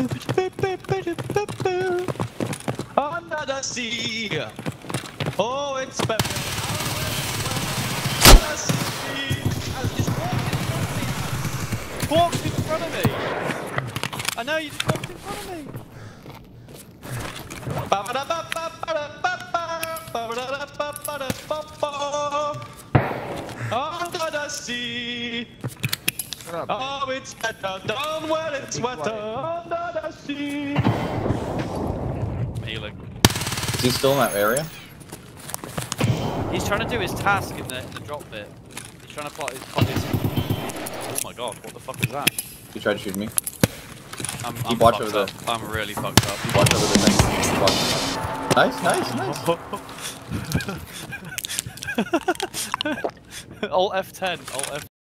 Under the sea. Oh, it's better. Walked in front of me. I know you just walked in front of me. Under the sea. Oh, it's better down where it's wetter. Under the sea. Healing. Is he still in that area? He's trying to do his task in the drop bit. He's trying to plot his. Oh my god, what the fuck is that? He tried to shoot me. I'm watch fucked over up. I'm really fucked up. Watch over the thing. Nice, nice, nice. Alt F10. Alt F10.